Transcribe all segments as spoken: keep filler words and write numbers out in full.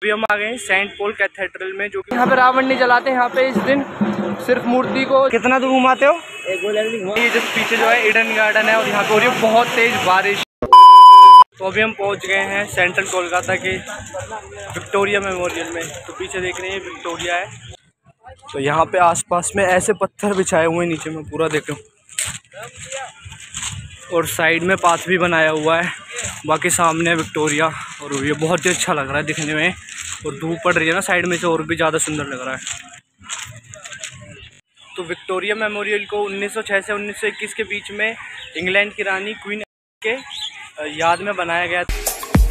अभी हम आ गए हैं सेंट पॉल कैथेड्रल में, जो कि यहाँ पे रावण नहीं जलाते। यहाँ पे इस दिन सिर्फ मूर्ति को कितना दूर घुमाते हो? ये जो पीछे जो है ईडन गार्डन है और यहाँ पे हो रही है बहुत तेज बारिश। तो अभी हम पहुँच गए हैं सेंट्रल कोलकाता के विक्टोरिया मेमोरियल में। तो पीछे देख रहे हैं विक्टोरिया है। तो यहाँ पे आसपास में ऐसे पत्थर बिछाए हुए हैं नीचे में पूरा देखो, और साइड में पाथ भी बनाया हुआ है। बाकी सामने विक्टोरिया और ये बहुत ही अच्छा लग रहा है दिखने में, और धूप पड़ रही है ना साइड में से, और भी ज़्यादा सुंदर लग रहा है। तो विक्टोरिया मेमोरियल को उन्नीस सौ छह से उन्नीस सौ इक्कीस के बीच में इंग्लैंड की रानी क्वीन के याद में बनाया गया था।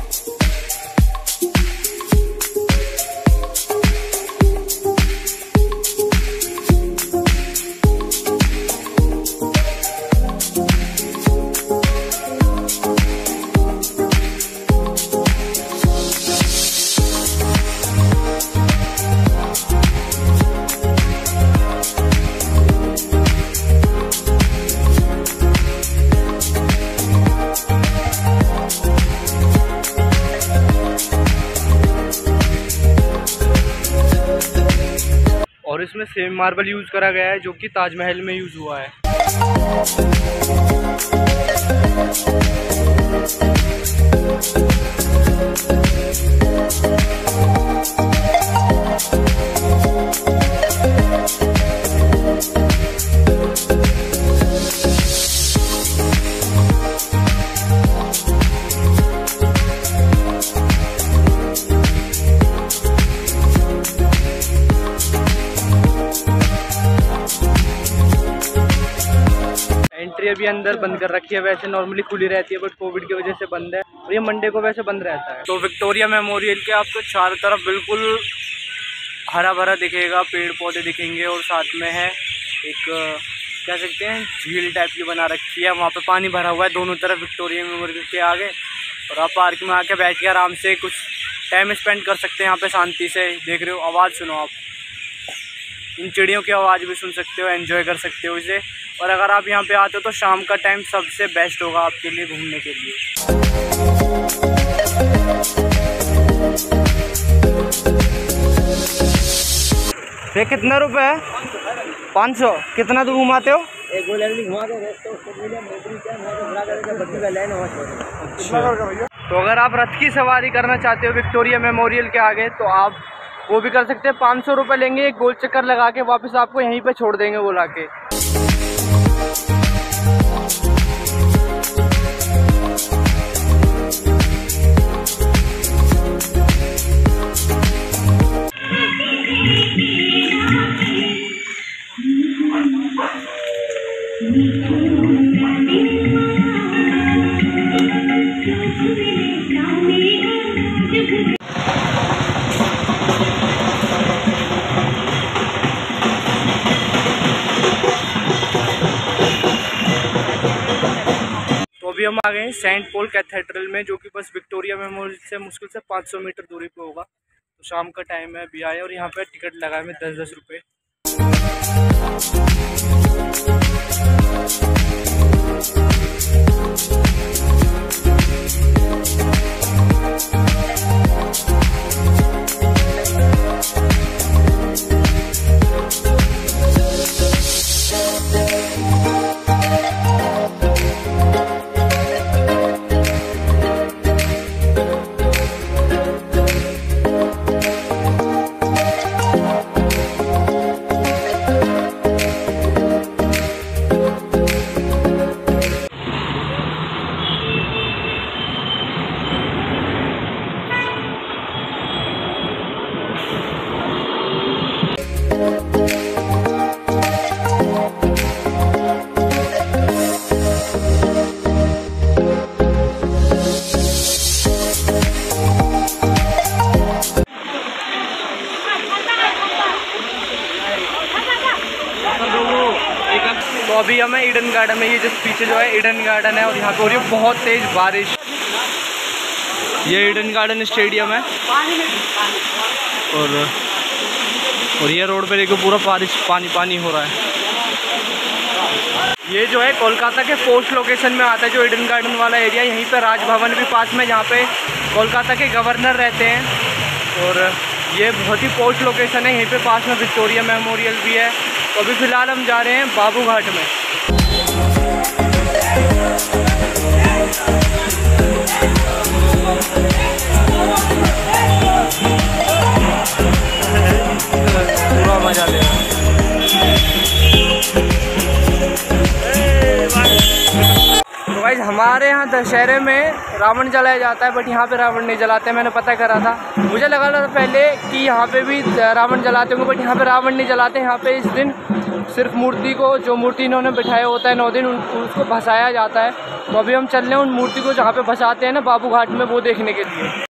और इसमें सेम मार्बल यूज करा गया है जो कि ताजमहल में यूज हुआ है। एंट्री अभी अंदर बंद कर रखी है, वैसे नॉर्मली खुली रहती है बट कोविड की वजह से बंद है, और ये मंडे को वैसे बंद रहता है। तो विक्टोरिया मेमोरियल के आपको चारों तरफ बिल्कुल हरा भरा दिखेगा, पेड़ पौधे दिखेंगे, और साथ में है एक क्या कहते हैं झील टाइप की बना रखी है, वहाँ पे पानी भरा हुआ है दोनों तरफ विक्टोरिया मेमोरियल के आगे। और आप पार्क में आके बैठ के आराम से कुछ टाइम स्पेंड कर सकते हैं यहाँ पे शांति से। देख रहे हो, आवाज़ सुनो आप, इन चिड़ियों की आवाज़ भी सुन सकते हो, एंजॉय कर सकते हो इसे। और अगर आप यहाँ पे आते हो तो शाम का टाइम सबसे बेस्ट होगा आपके लिए घूमने के लिए। ये कितना रुपए है? पाँच सौ। कितना दूर घुमाते हो? एक तो अगर आप रथ की सवारी करना चाहते हो विक्टोरिया मेमोरियल के आगे तो आप वो भी कर सकते हैं। पाँच सौ रुपये लेंगे, एक गोल चक्कर लगा के वापस आपको यहीं पे छोड़ देंगे वो लाके। अभी हम आ गए हैं सेंट पॉल कैथेड्रल में, जो कि बस विक्टोरिया मेमोरियल से मुश्किल से पाँच सौ मीटर दूरी पे होगा। तो शाम का टाइम है, अभी आए और यहाँ पे टिकट लगा है दस दस रुपये। तो अभी हमें ईडन गार्डन में, ये जो पीछे जो है ईडन गार्डन है, और यहाँ पे हो रही है बहुत तेज बारिश। ये ईडन गार्डन स्टेडियम है, और और ये रोड पे देखो पूरा बारिश पानी पानी हो रहा है। ये जो है कोलकाता के पोस्ट लोकेशन में आता है, जो ईडन गार्डन वाला एरिया। यहीं पे राजभवन भी पास में, जहाँ पे कोलकाता के गवर्नर रहते हैं। और ये बहुत ही पॉश लोकेशन है, यहीं पे पास में विक्टोरिया मेमोरियल भी है। तो अभी फ़िलहाल हम जा रहे हैं बाबू घाट में। पूरा मजा ले रहा है। तो गाइस हमारे यहाँ दशहरे में रावण जलाया जाता है, बट यहाँ पे रावण नहीं जलाते। मैंने पता करा था, मुझे लगा था पहले कि यहाँ पे भी रावण जलाते होंगे, बट यहाँ पे रावण नहीं जलाते। यहाँ पे इस दिन सिर्फ मूर्ति को, जो मूर्ति इन्होंने बिठाया होता है नौ दिन, उसको भसाया जाता है। तो अभी हम चल रहे हैं उन मूर्ति को जहाँ पे भसाते हैं ना बाबू घाट में, वो देखने के लिए।